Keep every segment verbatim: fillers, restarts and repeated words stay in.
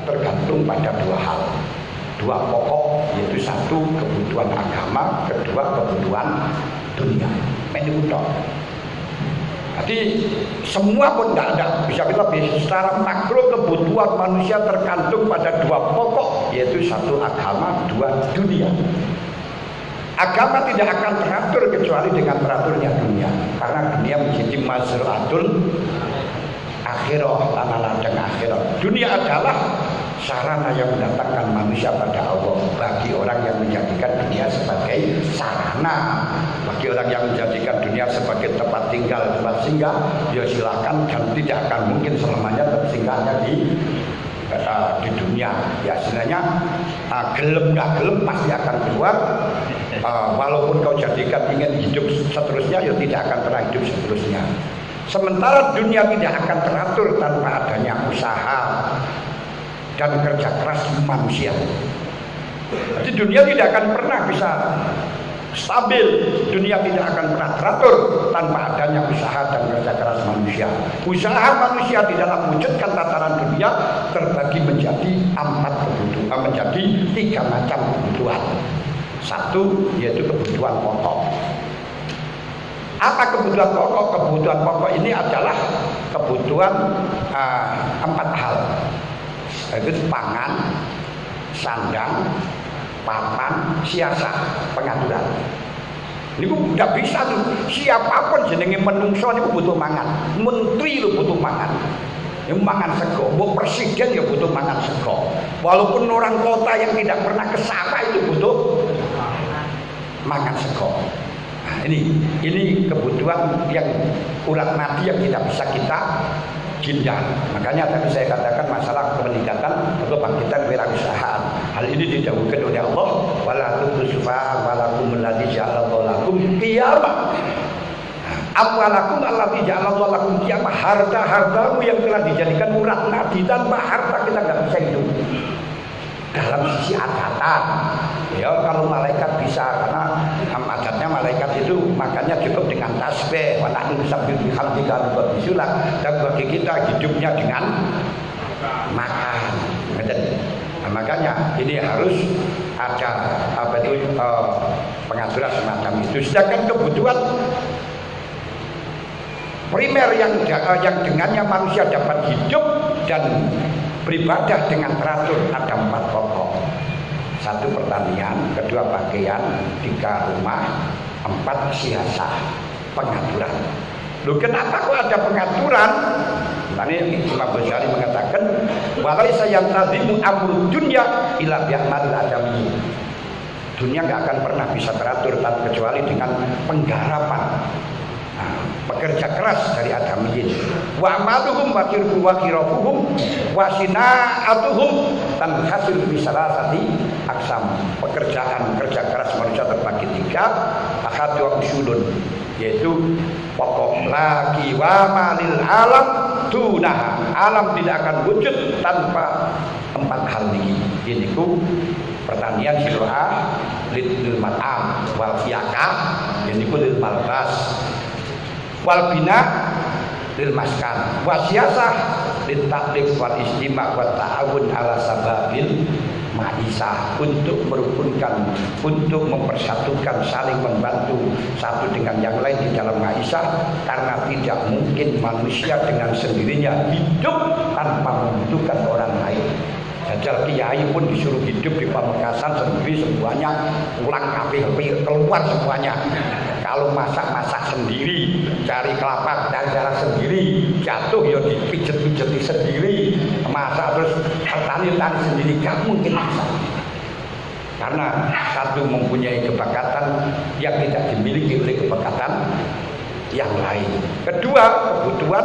tergantung pada dua hal, dua pokok, yaitu satu kebutuhan agama, kedua kebutuhan dunia. Ini udah. Jadi semua pun tidak ada, bisa kita bisa secara makro kebutuhan manusia tergantung pada dua pokok, yaitu satu agama, dua dunia. Agama tidak akan teratur kecuali dengan teraturnya dunia, karena dunia menjadi mazru'atul akhirah, tanah ladang akhirah. Dunia adalah sarana yang mendatangkan manusia pada Allah. Bagi orang yang menjadikan dunia sebagai sarana, bagi orang yang menjadikan dunia sebagai tempat tinggal, tempat singgah, ya silakan, dan tidak akan mungkin selamanya tersinggahnya di uh, di dunia. Ya sebenarnya uh, gelem gak gelem pasti akan keluar. Uh, walaupun kau jadikan ingin hidup seterusnya, ya tidak akan pernah hidup seterusnya. Sementara dunia tidak akan teratur tanpa adanya usaha dan kerja keras manusia. Jadi dunia tidak akan pernah bisa stabil, dunia tidak akan pernah teratur tanpa adanya usaha dan kerja keras manusia. Usaha manusia di dalam mewujudkan tataran dunia terbagi menjadi empat kebutuhan, menjadi tiga macam kebutuhan. Satu yaitu kebutuhan pokok. Apa kebutuhan pokok? Kebutuhan pokok ini adalah kebutuhan uh, empat hal, yaitu pangan, sandang, papan, siasat, pengaturan. Ini tidak bisa tuh. Siapapun jenenge menungso ini butuh mangan. Menteri lu butuh mangan. Yang mangan sego. Mau presiden ya butuh mangan sego. Walaupun orang kota yang tidak pernah ke sawah itu butuh mangan sego. Nah, ini ini kebutuhan yang urat nadi yang tidak bisa kita hindar. Makanya tadi saya katakan masalah peningkatan atau bangkitan wirausahaan. Hal ini didahulukan oleh Allah. Wala tusufa walakum alladzi ja'alallahu lakum qiyamah. Amwalakum allati ja'alallahu lakum qiyamah. Harta-hartamu yang telah dijadikan urat nadi. Tanpa harta kita nggak bisa hidup. Dalam sisi adatan, ya kalau malaikat bisa, karena adatnya malaikat itu makannya cukup dengan tasbih, wa nahnu nusabbihu bihamdika wa bihamdika, dan bagi kita hidupnya dengan makan. Nah, makanya ini harus ada apa itu uh, pengaturan semacam itu. Sedangkan kebutuhan primer yang uh, yang dengannya manusia dapat hidup dan beribadah dengan teratur ada empat pokok. Satu pertanian, kedua pakaian, tiga rumah, empat siasah, pengaturan. Loh kenapa kok ada pengaturan? Ini Imam Ghazali mengatakan walaisa yantazimu amrud dunya ila bi'amalil adami. Dunia nggak akan pernah bisa teratur kecuali dengan penggarapan, nah, pekerja keras dari adamiyin. Wa amaluhum wa kirhu wa kirafuhum wa sina'atuhum tan hasil bisalasati aksam. Pekerjaan kerja keras manusia terbagi tiga, ahad wa usulun, yaitu pokok laki wa malil alam tunah. Alam tidak akan wujud tanpa empat hal ini. Ini ku pertanian siroah lil mat'am wal fiyakah, ini ku lil malbas wal bina lil maskan wa siyasah lil taklif wal istima' wa ta'awun ala sababil ma'isah, untuk merukunkan, untuk mempersatukan, saling membantu satu dengan yang lain di dalam ma'isah, karena tidak mungkin manusia dengan sendirinya hidup tanpa membutuhkan orang lain. Jajal kiai pun disuruh hidup di Pamekasan sendiri semuanya, pulang kabeh keluar semuanya. Kalau masak-masak sendiri, cari kelapa dari darah sendiri, jatuh ya dipijet-pijeti sendiri, masak terus tani-tani sendiri, gak mungkin bisa. Karena satu mempunyai kebakatan yang tidak dimiliki oleh kebakatan yang lain. Kedua, kebutuhan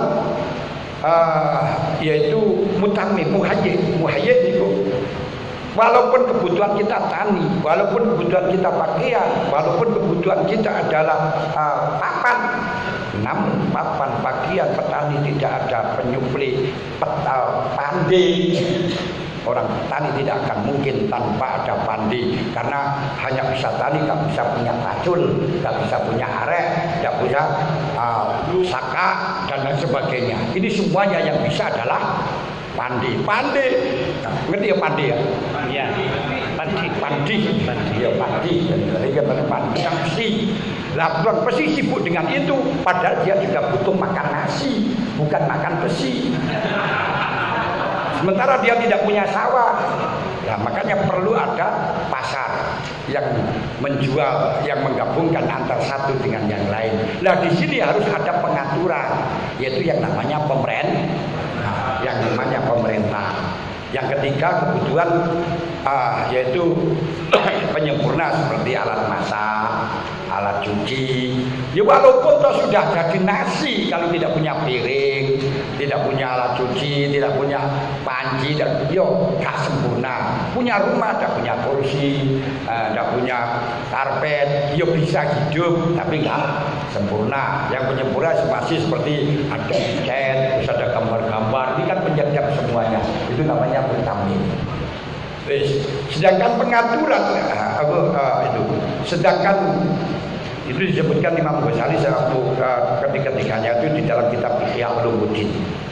Uh, yaitu mutamim, muhayyid. Muhayyid itu walaupun kebutuhan kita tani, walaupun kebutuhan kita pakaian, walaupun kebutuhan kita adalah uh, papan, namun papan, pakaian, petani tidak ada penyupli peta, pandai. Orang tani tidak akan mungkin tanpa ada pandi, karena hanya bisa tani, tak bisa punya pacul, tak bisa punya arek, tak bisa uh, saka dan lain sebagainya. Ini semuanya yang bisa adalah pandi. Pandi Ngerti ya pandi ya? Iya. Pandi, pandi, pandi ya pandi. Jadi kan pandi yang besi. Lah tuan besi sibuk dengan itu, padahal dia juga butuh makan nasi, bukan makan besi. Sementara dia tidak punya sawah. Nah, makanya perlu ada pasar yang menjual, yang menggabungkan antara satu dengan yang lain. Nah, di sini harus ada pengaturan, yaitu yang namanya pemerintah, nah, yang namanya pemerintah. Yang ketiga kebutuhan uh, yaitu penyempurna seperti alat masak, alat cuci. Ya walaupun toh sudah jadi nasi, kalau tidak punya piring, tidak punya alat cuci, tidak punya panci dan yo gak sempurna. Punya rumah, tidak punya kursi, tidak uh, punya karpet, yo bisa hidup tapi gak sempurna. Yang penyempurna masih seperti ada cat, terus ada gambar-gambar. Ini kan penyedap semuanya. Itu namanya vitamin. Sedangkan pengaturan uh, uh, itu, sedangkan itu disebutkan Imam Ghazali uh, ketika-ketikanya itu di dalam kitab Ihya Ulumuddin.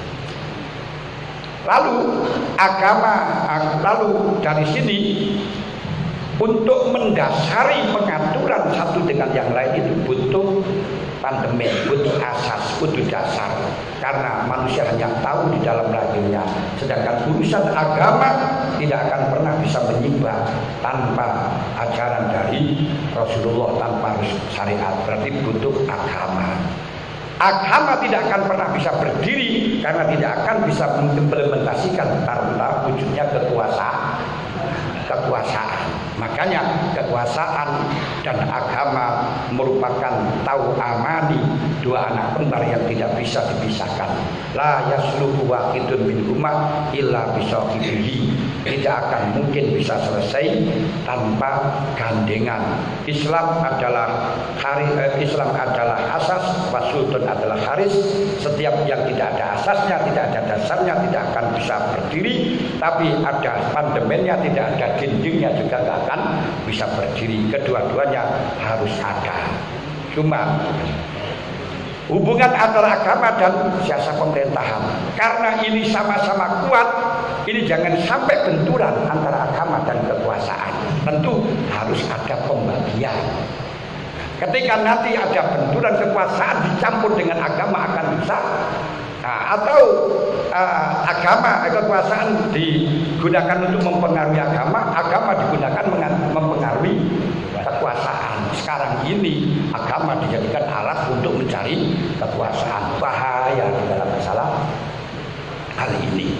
Lalu agama, lalu dari sini untuk mendasari pengaturan satu dengan yang lain itu butuh pandemen, butuh asas, butuh dasar. Karena manusia hanya tahu di dalam lahirnya. Sedangkan urusan agama tidak akan pernah bisa menyimpang tanpa ajaran dari Rasulullah, tanpa syariat. Berarti butuh agama. Agama tidak akan pernah bisa berdiri karena tidak akan bisa mengimplementasikan tanpa wujudnya kekuasaan. Kekuasaan. Makanya kekuasaan dan agama merupakan tau'amani, dua anak kembar yang tidak bisa dipisahkan. La yasluhu wahidun minhuma illa bisahibihi. Tidak akan mungkin bisa selesai tanpa gandengan. Islam adalah haris, eh, Islam adalah asas, wasultan adalah haris. Setiap yang tidak ada asasnya, tidak ada dasarnya tidak akan bisa berdiri. Tapi ada pandemennya, tidak ada dindingnya juga tidak akan bisa berdiri. Kedua-duanya harus ada. Cuma hubungan antara agama dan siasat pemerintahan, karena ini sama-sama kuat, ini jangan sampai benturan antara agama dan kekuasaan. Tentu harus ada pembagian. Ketika nanti ada benturan kekuasaan dicampur dengan agama akan bisa. Nah, atau uh, agama kekuasaan digunakan untuk mempengaruhi agama, agama digunakan mempengaruhi kekuasaan. Sekarang ini agama dijadikan alat untuk mencari kekuasaan. Bahaya di dalam masalah hal ini.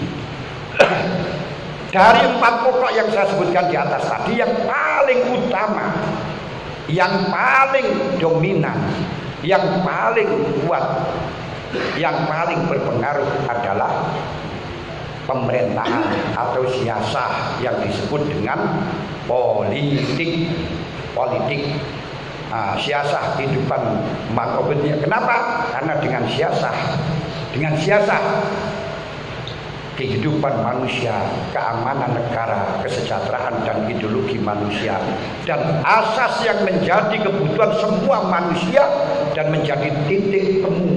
Dari empat pokok yang saya sebutkan di atas tadi, yang paling utama, yang paling dominan, yang paling kuat, yang paling berpengaruh adalah pemerintahan atau siasah yang disebut dengan politik. Politik, uh, siasah kehidupan manusia. Kenapa? Karena dengan siasah, dengan siasah kehidupan manusia, keamanan negara, kesejahteraan dan ideologi manusia, dan asas yang menjadi kebutuhan semua manusia dan menjadi titik temu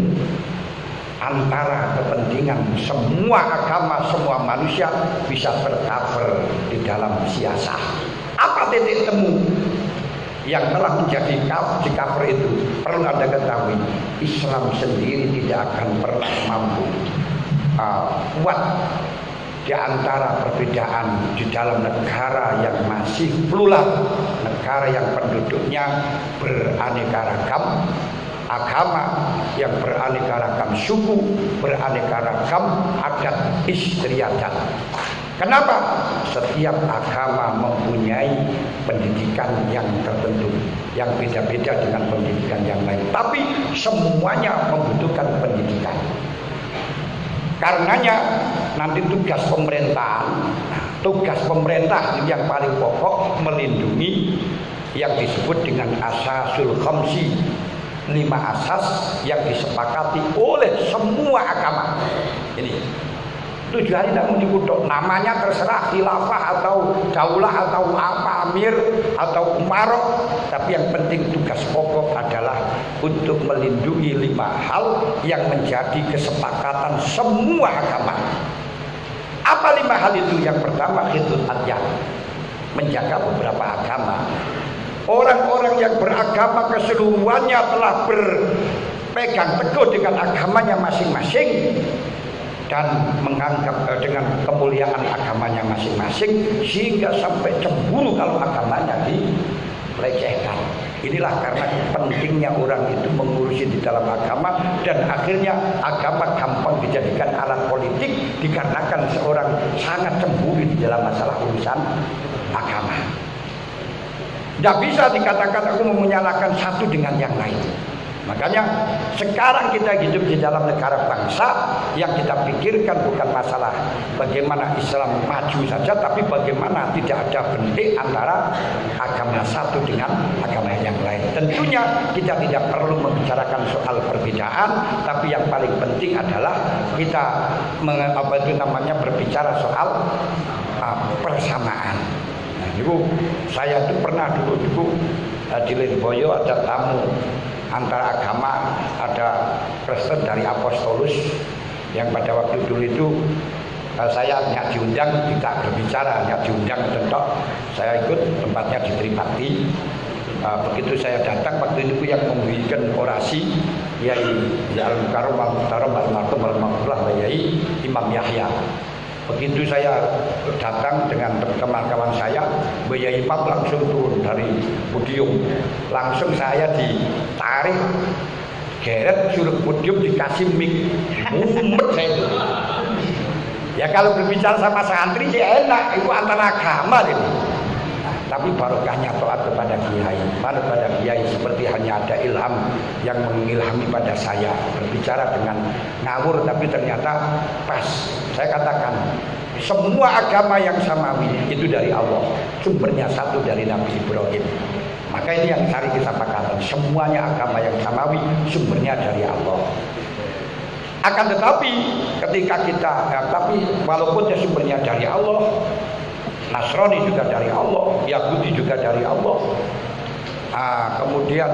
antara kepentingan semua agama, semua manusia bisa tercover di dalam siasah. Apa titik temu yang telah menjadi di cover itu? Perlu Anda ketahui, Islam sendiri tidak akan pernah mampu uh, kuat di antara perbedaan di dalam negara yang masih plural, negara yang penduduknya beraneka ragam, agama yang beraneka ragam suku, beraneka ragam adat istiadat. Kenapa? Setiap agama mempunyai pendidikan yang tertentu, yang beda-beda dengan pendidikan yang lain. Tapi semuanya membutuhkan pendidikan. Karenanya nanti tugas pemerintahan, tugas pemerintah yang paling pokok melindungi yang disebut dengan asasul khamsi, lima asas yang disepakati oleh semua agama. Ini tujuh hari tidak mau dikutuk, namanya terserah khilafah atau daulah atau apa, amir atau umarok, tapi yang penting tugas pokok adalah untuk melindungi lima hal yang menjadi kesepakatan semua agama. Apa lima hal itu? Yang pertama, khidul adyan, menjaga beberapa agama. Orang-orang yang beragama keseluruhannya telah berpegang teguh dengan agamanya masing-masing dan menganggap eh, dengan kemuliaan agamanya masing-masing, sehingga sampai cemburu kalau agamanya dilecehkan. Inilah karena pentingnya orang itu mengurusi di dalam agama, dan akhirnya agama gampang dijadikan alat politik dikarenakan seorang sangat cemburu di dalam masalah urusan agama. Tidak bisa dikatakan aku mau menyalahkan satu dengan yang lain. Makanya sekarang kita hidup di dalam negara bangsa, yang kita pikirkan bukan masalah bagaimana Islam maju saja, tapi bagaimana tidak ada bentik antara agama satu dengan agama yang lain. Tentunya kita tidak perlu membicarakan soal perbedaan, tapi yang paling penting adalah kita apa itu namanya berbicara soal uh, persamaan. Nah, itu saya itu pernah dulu-dulu uh, di Lirboyo ada tamu antara agama, ada Kristen dari Apostolus yang pada waktu dulu itu uh, saya nggak diundang, tidak berbicara, nggak diundang tentu saya ikut, tempatnya di Tribakti. Uh, begitu saya datang waktu itu yang memberikan orasi Yai Al-Mukarram Al-Muhtaram Al-Marhum Al-Maghfurah Yai Imam Yahya. Begitu saya datang dengan teman-teman saya, Yai Imam langsung turun dari podium, langsung saya ditarik geret suruh podium, dikasih mic, mumet saya itu. Ya kalau berbicara sama santri sih enak, itu antara agama ini. Tapi barokahnya taat kepada kiai, taat kepada kiai seperti hanya ada ilham yang mengilhami pada saya, berbicara dengan ngawur tapi ternyata pas. Saya katakan semua agama yang samawi itu dari Allah, sumbernya satu dari Nabi Ibrahim. Maka ini yang cari kesepakatan, semuanya agama yang samawi sumbernya dari Allah. Akan tetapi ketika kita ya, tapi walaupun sumbernya dari Allah, Nasrani juga dari Allah, Yahudi juga dari Allah, ah, kemudian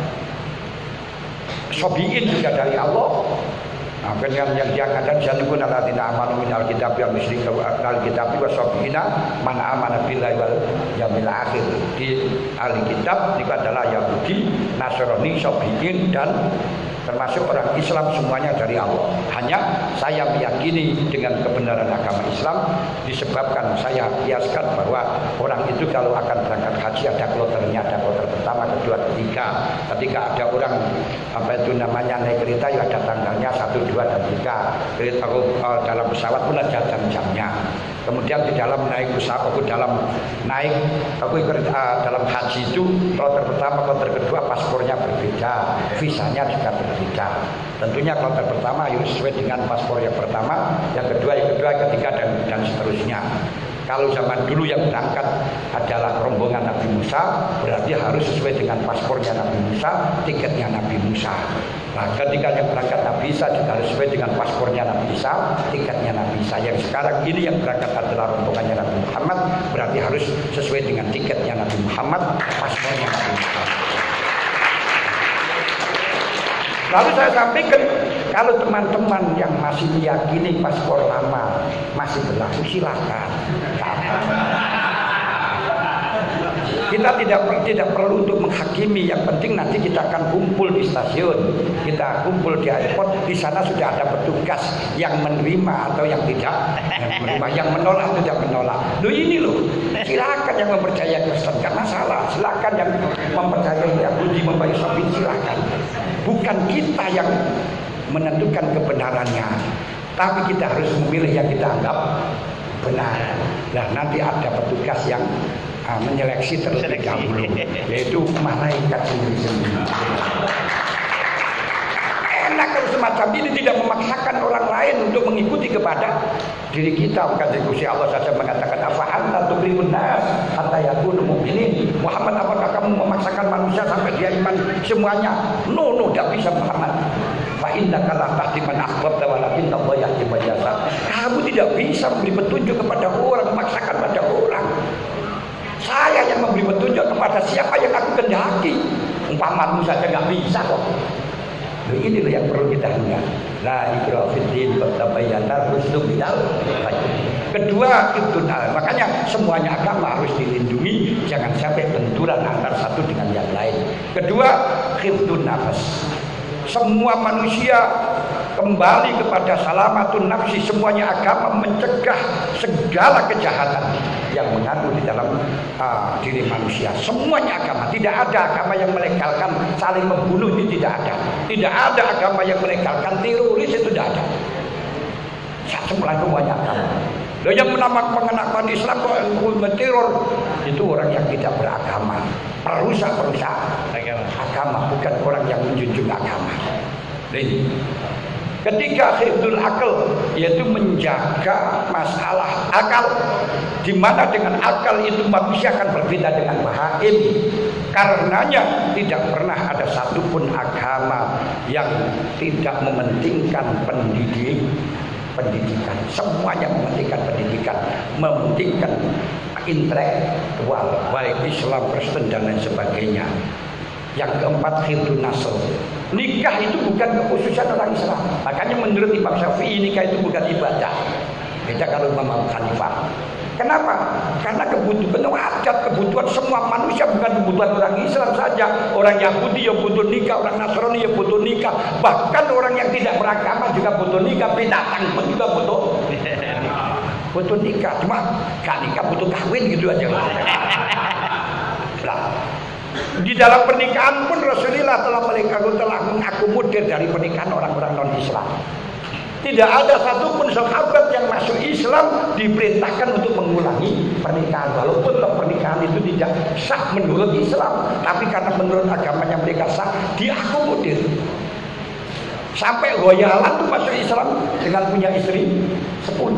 Sobiin juga dari Allah. Nah, yang yang diangkatkan janibun alladziina aamanu minal kitabi wal musyrikiina wal kitabi was sabiina man aamana billahi wal yaumil akhir. Di ahli kitab itu adalah Yahudi, Nasrani, Sobiin, dan termasuk orang Islam, semuanya dari Allah. Hanya saya meyakini dengan kebenaran agama Islam disebabkan saya kiaskan bahwa orang itu kalau akan berangkat haji ada kloternya, ada kloter pertama, kedua, ketiga. Ketika ada orang apa itu namanya naik kereta, ya ada tanggalnya satu, dua, dan tiga. Kereta uh, dalam pesawat pun ada jam-jamnya. Kemudian di dalam naik pesawat, aku dalam naik aku uh, dalam haji itu kloter pertama, kloter kedua paspornya berbeda, visanya juga berbeda. Tentunya kloter pertama harus sesuai dengan paspor yang pertama, yang kedua, yang kedua, yang ketiga, dan dan seterusnya. Kalau zaman dulu yang berangkat adalah rombongan Nabi Musa, berarti harus sesuai dengan paspornya Nabi Musa, tiketnya Nabi Musa. Nah, ketika yang berangkat Nabi Isa juga harus sesuai dengan paspornya Nabi Isa, tiketnya Nabi Isa. Yang sekarang ini yang berangkat adalah rombongannya Nabi Muhammad, berarti harus sesuai dengan tiketnya Nabi Muhammad, paspornya Nabi Muhammad. Lalu saya sampaikan, kalau teman-teman yang masih meyakini paspor lama masih berlaku, silakan. Kita tidak tidak perlu untuk menghakimi. Yang penting nanti kita akan kumpul di stasiun, kita kumpul di airport. Di sana sudah ada petugas yang menerima atau yang tidak yang menerima, yang menolak tidak menolak. Loh ini loh, silakan yang mempercayai Kristen, gak masalah. Silakan yang mempercayai Yahudi, mempercayai Sobiin, silakan. Bukan kita yang menentukan kebenarannya, tapi kita harus memilih yang kita anggap benar. Nah, nanti ada petugas yang Uh, menyeleksi terlebih dahulu, yaitu malaikat sendiri-sendiri. Enak kalau semacam ini, tidak memaksakan orang lain untuk mengikuti kepada diri kita. Bukan Gusti Allah saja mengatakan apa anta tukrihun nas hatta yakunu mu'minin. Muhammad, apakah kamu memaksakan manusia sampai dia iman semuanya? No, no, tidak bisa Muhammad. Fa innaka la tahdi man ahbabta walakinna Allah yahdi man yasha. Kamu tidak bisa memberi petunjuk kepada orang, memaksakan pada orang. Saya yang memberi petunjuk kepada siapa yang aku kehendaki. Umpamamu saja nggak bisa kok. Nah, inilah yang perlu kita ingat. La ikraha fid din, qad tabayyana rusdu minal ghayy. Kedua, hifdzun nafs. Makanya semuanya agama harus dilindungi, jangan sampai benturan antara satu dengan yang lain. Kedua, hifdzun nafs. Semua manusia kembali kepada salamatun nafsi. Semuanya agama mencegah segala kejahatan yang mengadu di dalam uh, diri manusia. Semuanya agama. Tidak ada agama yang melegalkan saling membunuh, ini tidak ada. Tidak ada agama yang melegalkan teroris, itu tidak ada. Semua semuanya agama. Loh, yang mengenakan Islam kok teror, itu orang yang tidak beragama, perusak-perusak agama, bukan orang yang menjunjung agama. Jadi, ketiga, hifdzul akal, yaitu menjaga masalah akal, di mana dengan akal itu manusia akan berbeda dengan bahaim. Karenanya tidak pernah ada satupun agama yang tidak mementingkan pendidik pendidikan. Semuanya mementingkan pendidikan, mementingkan intelektual, baik Islam, Kristen dan lain sebagainya. Yang keempat, hifdzun nasl. Nikah itu bukan kekhususan orang Islam. Makanya menurut Imam Syafi'i nikah itu bukan ibadah. Beda kalau Imam Abu Hanifah. Kenapa? Karena kebutuhan adat, kebutuhan semua manusia, bukan kebutuhan orang Islam saja. Orang Yahudi yang butuh nikah, orang Nasrani yang butuh nikah, bahkan orang yang tidak beragama juga butuh nikah, binatang pun juga butuh butuh nikah. Cuma gak nikah butuh kawin gitu aja. Nah, di dalam pernikahan pun Rasulullah telah telah mengakomodir dari pernikahan orang-orang non-Islam. Tidak ada satupun sahabat yang masuk Islam diperintahkan untuk mengulangi pernikahan, walaupun pernikahan itu tidak sah menurut Islam, tapi karena menurut agamanya mereka sah, diakomodir. Sampai goyalan tuh masuk Islam dengan punya istri sepuluh.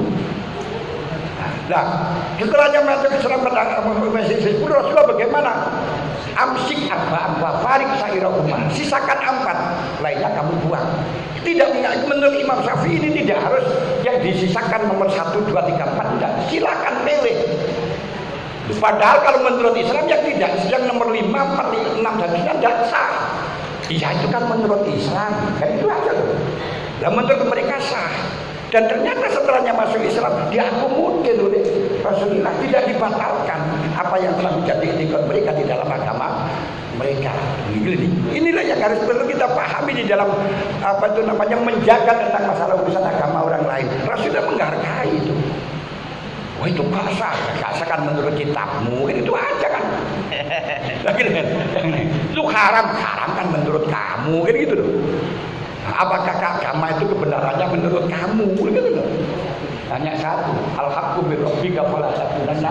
Nah, setelahnya masuk Islam masih sepuluh, Rasulullah bagaimana? Amsik arba'an wa farik saira umar. Sisakan empat, lainnya kamu buang. Tidak, menurut Imam Syafi'i ini tidak harus yang disisakan nomor satu, dua, tiga, empat. Tidak, silakan pilih. Padahal kalau menurut Islam yang tidak, yang nomor lima, empat, enam dan sembilan tidak sah. Iya, itu kan menurut Islam, kan itu aja loh. Dan menurut mereka sah. Dan ternyata setelahnya masuk Islam diakomodir oleh Rasulullah, tidak dibatalkan apa yang telah menjadi etikot mereka di dalam agama mereka. Ini, inilah yang harus perlu kita pahami di dalam apa itu namanya menjaga tentang masalah urusan agama orang lain. Rasulullah menghargai itu. Wah, itu gak sah, gak sah kan menurut kitabmu, kan itu aja kan. Lagi kan, itu haram, haram kan menurut kamu, kan gitu loh. Nah, apakah agama itu kebenarannya menurut kamu? Gitu loh. Hanya satu, al-haqqu min rabbika fala takunanna.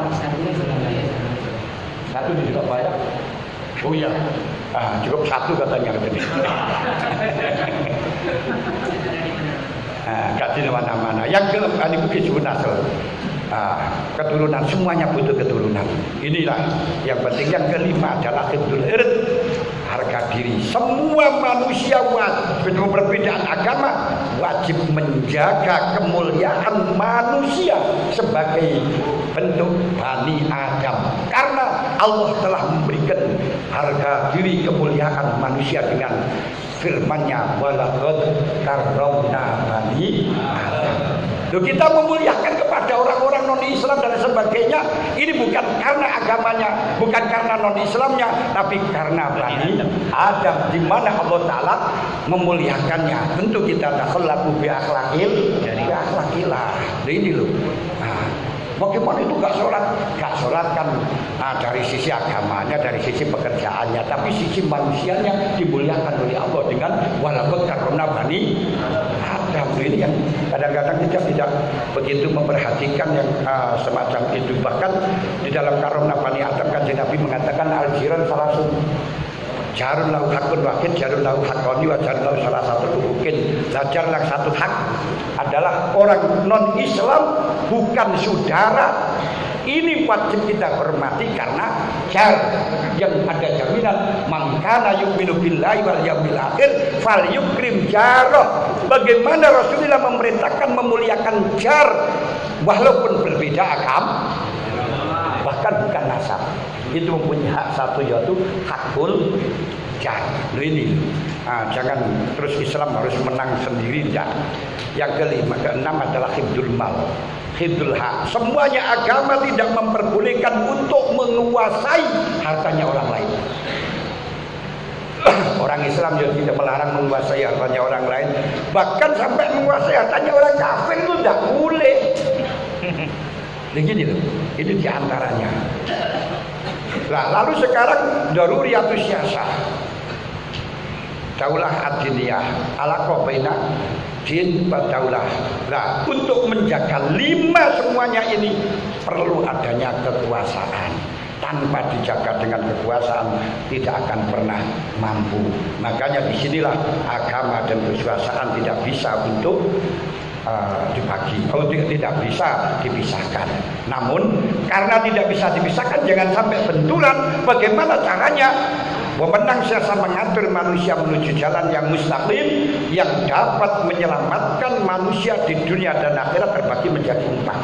Satu di Surabaya. Oh iya, ah, cukup satu katanya katanya. Nah, gak di mana-mana. Yang keempat itu hifdzun nasl. Nah, keturunan, semuanya butuh keturunan. Inilah yang penting. Yang kelima adalah hifdzul ird, harga diri. Semua manusia wajib, perbedaan agama wajib menjaga kemuliaan manusia sebagai bentuk Bani Adam. Karena Allah telah memberikan harga diri kemuliaan manusia dengan firman-Nya, walaqad karramna bani Adam. Loh, kita memuliakan kepada orang-orang non-Islam dan sebagainya, ini bukan karena agamanya, bukan karena non-Islamnya, tapi karena Bani Adam, di mana Allah Ta'ala memuliakannya. Tentu kita takhallaku bi akhlaqil, bi akhlaqillah. Ini loh. Nah, bagaimana itu gak sholat? Gak sholat kan nah, dari sisi agamanya, dari sisi pekerjaannya, tapi sisi manusianya dimuliakan oleh Allah dengan walaqad karramna bani Adam. Ini yang kadang-kadang kita tidak begitu memperhatikan yang uh, semacam itu. Bahkan di dalam karramna bani Adam kan Nabi mengatakan al-jiran salasun, jarun lahu hakun wakid, jarun lahu hakoni, wa jarun lahu salah satu hukin. Jarun yang satu hak adalah orang non-Islam, bukan saudara. Ini wajib kita hormati karena jar yang ada jaminan man kana yu'minu billahi wal yaumil akhir falyukrim jarah. Bagaimana Rasulullah memerintahkan memuliakan jar walaupun berbeda agama, bahkan bukan nasab. Itu mempunyai hak satu, yaitu hakul jar. Ini nah, jangan terus Islam harus menang sendiri. Ya. Yang kelima, keenam adalah hifdzul mal. khidul hak. Semuanya agama tidak memperbolehkan untuk menguasai hartanya orang lain. Orang Islam juga tidak melarang menguasai hartanya orang lain, bahkan sampai menguasai hartanya orang kafir itu tidak boleh. Begini loh, ini diantaranya. Nah, lalu sekarang daruriyatus siyasah, daulah ad-diniyah, alaqah baina din wa daulah. Nah, untuk menjaga lima semuanya ini perlu adanya kekuasaan. Tanpa dijaga dengan kekuasaan tidak akan pernah mampu. Makanya disinilah agama dan kekuasaan tidak bisa untuk uh, dibagi, oh, tidak bisa dipisahkan. Namun karena tidak bisa dipisahkan, jangan sampai benturan. Bagaimana caranya? Pemenang siasa mengatur manusia menuju jalan yang mustaqim, yang dapat menyelamatkan manusia di dunia dan akhirat terbagi menjadi empat.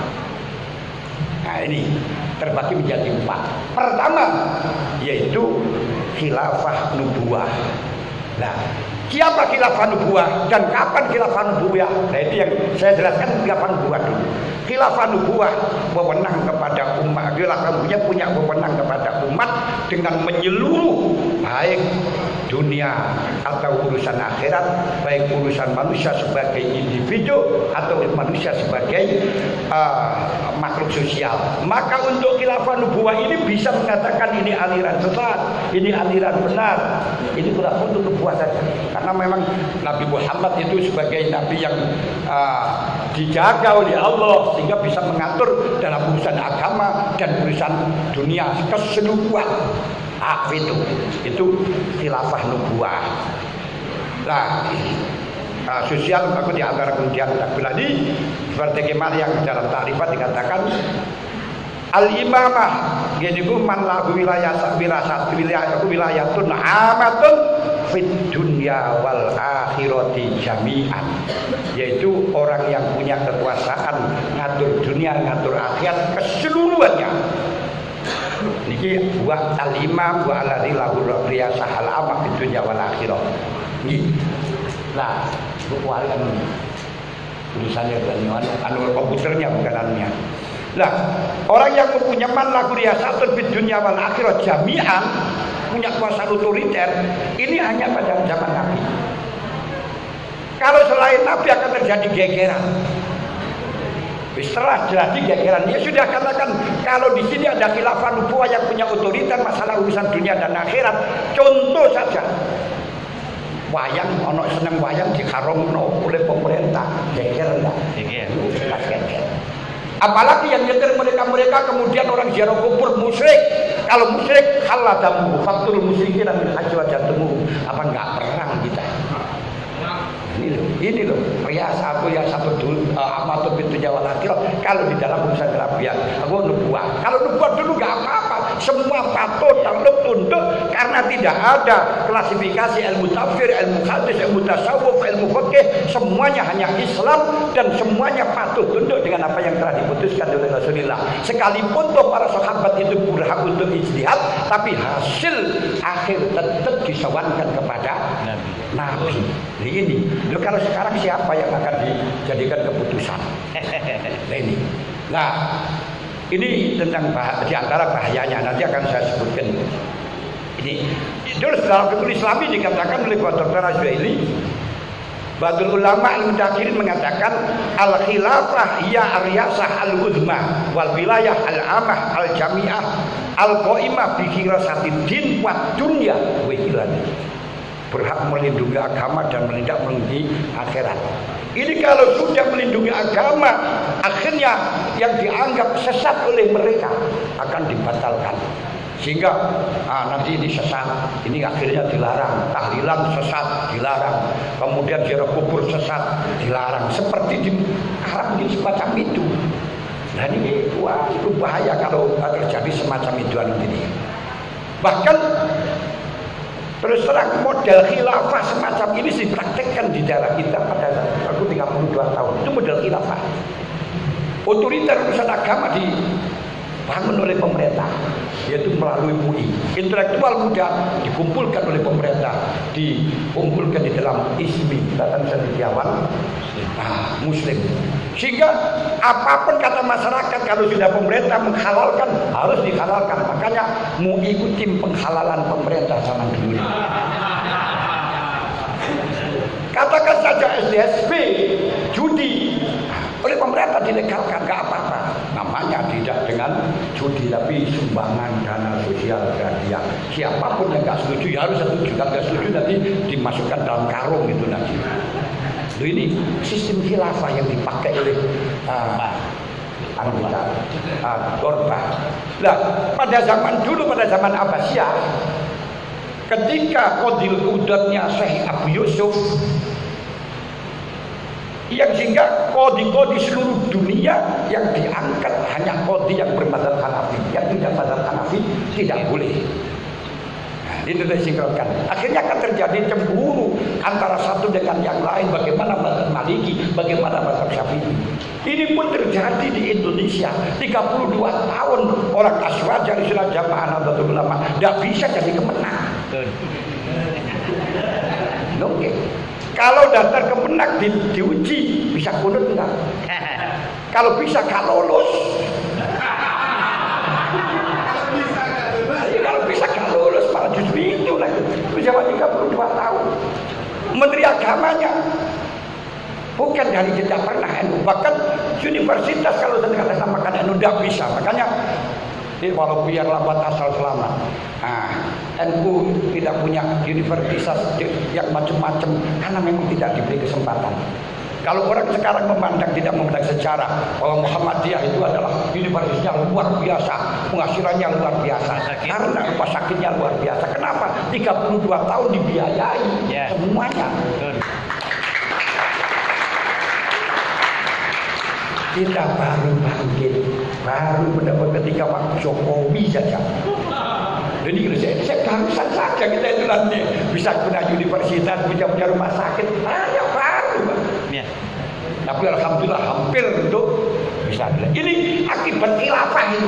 Nah ini terbagi menjadi empat. Pertama yaitu khilafah nubuwah. Nah, siapa khilafah nubuwah dan kapan khilafah nubuwah? Nah itu yang saya jelaskan khilafah nubuwah dulu. Khilafah nubuwah wewenang kepada umat, khilafah nubuwah punya wewenang kepada umat dengan menyeluruh, baik dunia atau urusan akhirat, baik urusan manusia sebagai individu atau manusia sebagai uh, makhluk sosial. Maka untuk khilafah nubuwah ini bisa mengatakan ini aliran sesat, ini aliran benar, ini khilafah untuk nubuwah saja. Karena memang Nabi Muhammad itu sebagai nabi yang uh, dijaga oleh Allah sehingga bisa mengatur dalam urusan agama dan urusan dunia keseluruhan. Ah, itu itu khilafah nubuwah. Nah, uh, sosial aku di antara kemudian takwilani seperti kemana yang dalam ta'rifat dikatakan al-imamah gini ku man lahu wilayah wirasat wilayah wilayatun amatun fid dunya wal akhirati jami'an, yaitu orang yang punya kekuasaan ngatur dunia ngatur akhirat keseluruhannya. Niki wa al-imam wa alladzi lahu riyasah al-amah fid dunya wal akhirah. Nggih. Nah, buku kan tulisannya anu anu komputernya bukan anunya. Nah, orang yang mempunyai man lahu riyasatun fid dunya wal akhirah jami'an, punya kuasa otoriter, ini hanya pada zaman Nabi. Kalau selain Nabi akan terjadi gegeran. Setelah jadi gegeran, dia sudah katakan kalau di sini ada khilafah nubuwah yang punya otoriter masalah urusan dunia dan akhirat. Contoh saja, wayang, ono seneng wayang diharamno oleh pemerintah, geger enggak? Geger, geger. Apalagi yang nyetir mereka-mereka kemudian orang ziarah kubur musyrik. Kalau musyrik halal damu, faktur musyrikin min haji wa jatumu. Apa enggak perang kita? Ini loh, ini loh, rias aku yang satu dulu uh, amatun pintu jawal akhirah. Kalau di dalam urusan kerabian, aku nubuah. Kalau nubuah dulu nggak apa-apa, semua patuh, takluk, tunduk, karena tidak ada klasifikasi ilmu tafsir, ilmu hadis, ilmu tasawuf, ilmu fikih, semuanya hanya Islam dan semuanya patuh tunduk dengan apa yang telah diputuskan oleh Rasulullah. Sekalipun toh para sahabat itu berhak untuk ijtihad, tapi hasil akhir tetap disawankan kepada Nabi. Nabi. Jadi ini. Loh, kalau sekarang siapa yang akan dijadikan keputusan? Nah ini. Nah, ini tentang bah di antara bahayanya nanti akan saya sebutkan. Ini terus dalam fikih Islami dikatakan oleh Doktor Azwaili, Badul ulama al-mutaakhirin mengatakan al-khilafah hiya ar-riyasah al-uzma wal wilayah al-amah al-jami'ah al-qaimah bi khirasatid din wa dunya wa ikhlan. Berhak melindungi agama dan melindungi akhirat. Ini kalau sudah melindungi agama, akhirnya yang dianggap sesat oleh mereka akan dibatalkan. Sehingga ah, nanti ini sesat, ini akhirnya dilarang. Tahlilan sesat, dilarang. Kemudian ziarah kubur sesat, dilarang. Seperti di Arab ini semacam itu. Nah ini wah, itu bahaya kalau terjadi semacam itu ini. Bahkan terus terang model khilafah semacam ini dipraktekkan di daerah kita pada aku tiga puluh dua tahun. Itu model khilafah. Otoriter urusan agama dibangun oleh pemerintah, yaitu melalui M U I. Intelektual muda dikumpulkan oleh pemerintah, dikumpulkan di dalam I S M I, Ikatan Cendekiawan nah, Muslim. Sehingga apapun kata masyarakat, kalau sudah pemerintah menghalalkan harus dihalalkan. Makanya mau ikuti penghalalan pemerintah zaman dulu. Katakan saja S D S P judi oleh pemerintah dilegalkan, nggak apa-apa. Namanya tidak dengan judi, tapi sumbangan dana sosial gratia. Siapapun yang nggak setuju ya harus setuju, kalau nggak setuju nanti dimasukkan dalam karung itu nanti. Loh, ini sistem khilafah yang dipakai oleh uh, anggota uh, Gorba. Nah, pada zaman dulu, pada zaman Abbasiyah, ketika Qadil Qudratnya Syekh Abu Yusuf, yang sehingga kodi-kodi seluruh dunia yang diangkat hanya kodi yang bermadzhab Hanafi, yang tidak madzhab Hanafi tidak boleh. Nah, itu disingkirkan. Akhirnya akan terjadi cemburu antara satu dengan yang lain. Bagaimana madzhab Maliki, bagaimana madzhab Syafi'i. Ini pun terjadi di Indonesia. tiga puluh dua tahun orang Aswaja di Sunnah Jamaah Nahdlatul Ulama tidak bisa jadi kemenang. Oke. Kalau daftar kemenang di, diuji bisa kunut enggak? Kalau bisa gak lulus. Kalau bisa gak lulus malah justru itu lah. Usia tiga puluh dua tahun. Menteri agamanya bukan dari tidak pernah N U, bahkan universitas kalau saya namakan N U tidak bisa. Makanya jadi walau biar lambat asal selamat. Nah, N U tidak punya universitas yang macam-macam karena memang tidak diberi kesempatan. Kalau orang sekarang memandang tidak memandang sejarah bahwa Muhammadiyah itu adalah universitasnya luar biasa, penghasilannya luar biasa, karena rumah sakitnya luar biasa. Kenapa? tiga puluh dua tahun dibiayai yeah. semuanya. Kita baru bangkit, baru mendapat ketika Pak Jokowi saja. Jadi saya, saya barusan saja kita itu nanti bisa punya universitas, bisa punya rumah sakit, hanya baru. Ya. Tapi alhamdulillah hampir untuk bisa. Ini akibat khilafah itu.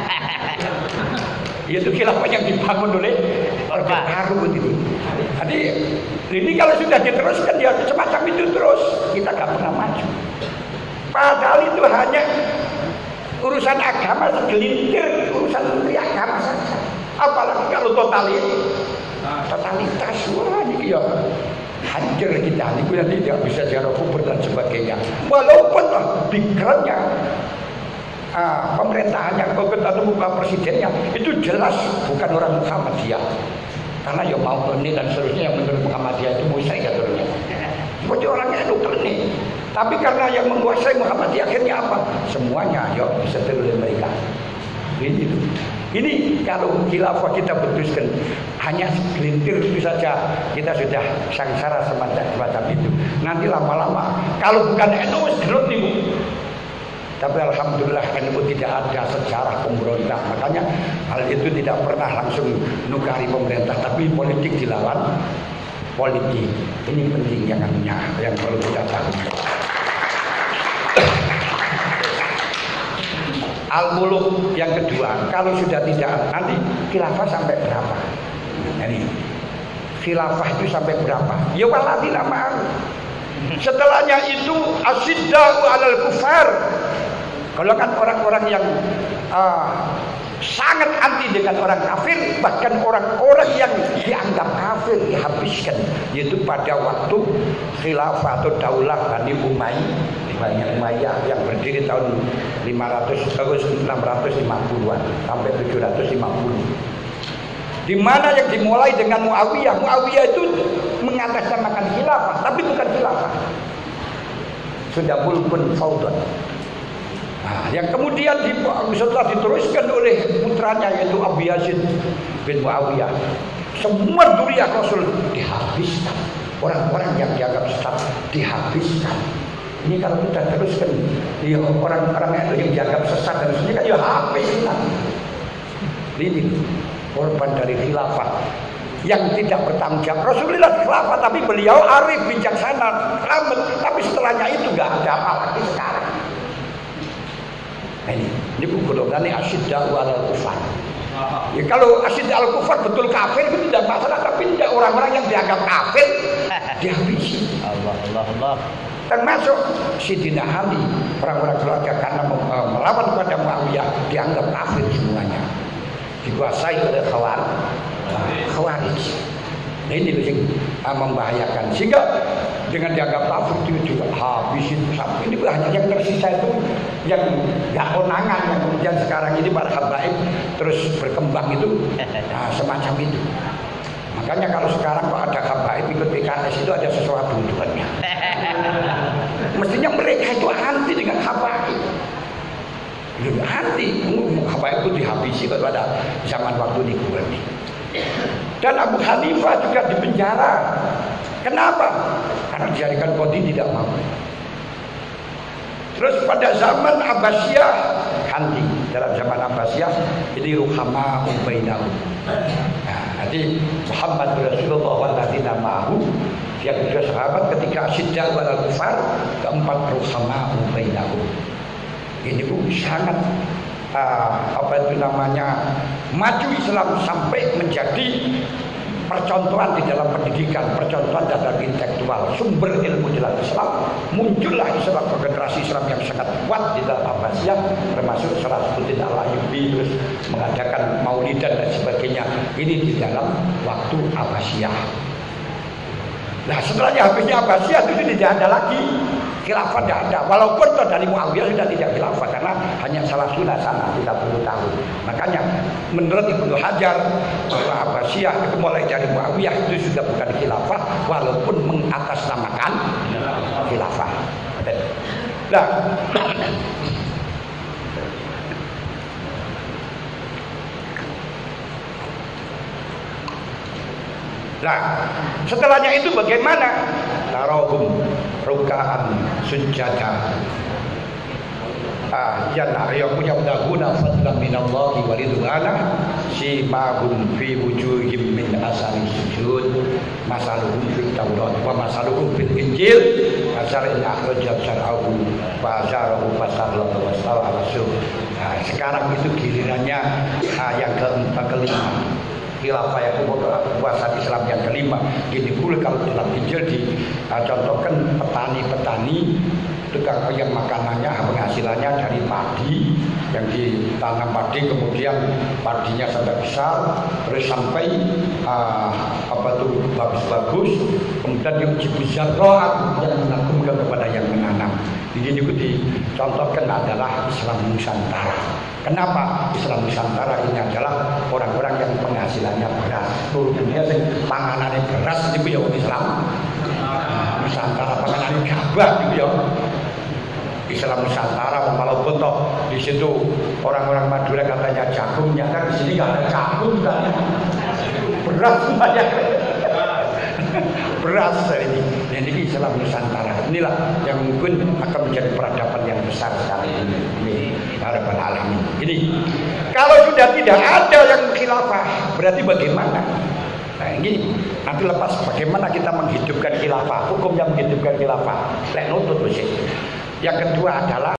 Yaitu khilafah yang dibangun oleh Orde Baru itu. Jadi ini kalau sudah diteruskan ya semacam itu terus, kita gak pernah maju. Padahal itu hanya urusan agama segelintir, urusan menteri agama saja. Apalagi kalau totalitas, totalitas, wah ini ya hancur kita. Ini nanti tidak bisa ziarah kubur dan sebagainya. Walaupun lah pikirannya, uh, pemerintahannya, atau muka presidennya itu jelas bukan orang Muhammadiyah. Karena ya mau ini dan seterusnya yang menurut Muhammadiyah itu musyrik katanya. Seperti orangnya itu klenik. Tapi karena yang menguasai Muhammadiyah akhirnya apa? Semuanya ya disetir oleh mereka. Ini, ini kalau khilafah kita putuskan hanya segelintir itu saja kita sudah sangsara semacam, semacam itu. Nanti lama-lama kalau bukan N U jerut nih. Tapi alhamdulillah N U tidak ada sejarah pemberontak. Makanya hal itu tidak pernah langsung nukari pemerintah, tapi politik dilawan politik. Ini penting yang yang perlu kita tahu. Al-Muluk yang kedua, kalau sudah tidak nanti khilafah sampai berapa? Ini khilafah itu sampai berapa? Ya waladina ma'al. Setelahnya itu asyidda'u 'alal kufar. Kalau kan orang-orang yang uh, sangat anti dengan orang kafir, bahkan orang-orang yang dianggap kafir dihabiskan, yaitu pada waktu khilafah atau daulah Bani Umayyah. Bani Umayyah yang berdiri tahun lima ratus, enam ratus lima puluhan sampai tujuh ratus lima puluh. Di mana yang dimulai dengan Muawiyah. Muawiyah itu mengatasnamakan khilafah, tapi bukan khilafah. Sudah bulbun faudon. Nah, yang kemudian di, setelah diteruskan oleh putranya yaitu Abu Yazid bin Muawiyah, semua dzurriyyah Rasul dihabiskan. Orang-orang yang dianggap sesat dihabiskan. Ini kalau kita teruskan, ya orang-orang itu yang dianggap sesat dan sebagainya kan ya habiskan. Ini korban dari khilafah yang tidak bertanggung jawab. Rasulullah khilafah tapi beliau arif, bijaksana, selamat. Tapi setelahnya itu nggak ada apalagi sekarang. Nah, ini ini golongannya asyidda'u 'alal kufar. Ya, kalau asyidda'u 'alal kufar betul kafir itu tidak masalah, tapi tidak orang-orang yang dianggap kafir dihabisi. Allah Allah Allah. Termasuk Sidina Ali, orang-orang keluarga karena melawan kepada Muawiyah dianggap kafir semuanya, dikuasai oleh Khawarij. Nah ini yang membahayakan, sehingga dengan dianggap kafir itu juga habisin sampai ini hanya yang tersisa itu yang gak konangan, yang kemudian sekarang ini para habaib terus berkembang itu, nah, semacam itu. Makanya kalau sekarang kok ada habaib ikut P K S itu ada sesuatu tujuannya. Mestinya mereka itu anti dengan habaib. Anti, habaib itu dihabisi pada zaman waktu di Qurani. Dan Abu Hanifah juga dipenjara. Kenapa? Karena dijadikan qadhi tidak mau. Terus pada zaman Abbasiyah, anti. Dalam zaman Abbasiyah ini ruhama bainahum. Nah, jadi Muhammad Rasulullah walladzina ma'ahu, yang kedua sahabat ketika asyidda wal kufar, keempat ruhama bainahum. Ini pun sangat uh, apa itu namanya maju Islam sampai menjadi percontohan di dalam pendidikan, percontohan dalam intelektual, sumber ilmu dalam Islam. Muncullah Islam, generasi Islam yang sangat kuat di dalam Abbasiyah, termasuk Salahuddin Al-Ayyubi, terus mengadakan maulidan dan sebagainya. Ini di dalam waktu Abbasiyah. Nah setelahnya habisnya Abbasiyah itu tidak ada lagi khilafah, tidak ada. Walaupun dari Muawiyah sudah tidak khilafah karena hanya salah sunnah sana tiga puluh tahun. Makanya menurut Ibnu Hajar bahwa Abbasiyah itu mulai dari Muawiyah itu sudah bukan khilafah walaupun mengatasnamakan khilafah. Nah, Nah, setelahnya itu bagaimana? Tarahum ruka'an sujada. Ah, ya nah, ya punya daguna fadlan minallahi wa ridwana simahum fi wujuhim min asari sujud masaluhum fit taurat wa masaluhum fil injil asar in akhrajat syar'ahu wa azarahu fasallahu wa sallallahu. Nah, sekarang itu gilirannya ah, yang keempat kelima. Khilafah yang kuasa Islam yang kelima. Gini pula kalau dalam Injil dicontohkan petani-petani tukang yang makanannya penghasilannya dari padi yang ditanam padi, kemudian padinya sampai besar terus sampai uh, apa tuh bagus-bagus, kemudian diuji bizarroh yang mengagumkan kepada yang menanam. Ini juga dicontohkan adalah Islam Nusantara. Kenapa Islam Nusantara ini adalah orang-orang yang penghasilannya beras. Seluruh dunia sing panganane beras itu ya Islam Nusantara, panganane gabah itu ya Islam Nusantara. Walaupun toh di situ orang-orang Madura katanya jagungnya, kan di sini nggak ada jagung kan, beras banyak. Beras ini, ini Islam Nusantara. Inilah yang mungkin akan menjadi peradaban yang besar sekali ini. Ini harapan alamin. Ini kalau sudah tidak ada yang khilafah, berarti bagaimana? Nah ini nanti lepas bagaimana kita menghidupkan khilafah, hukum yang menghidupkan khilafah. Lek nutut mesti. Yang kedua adalah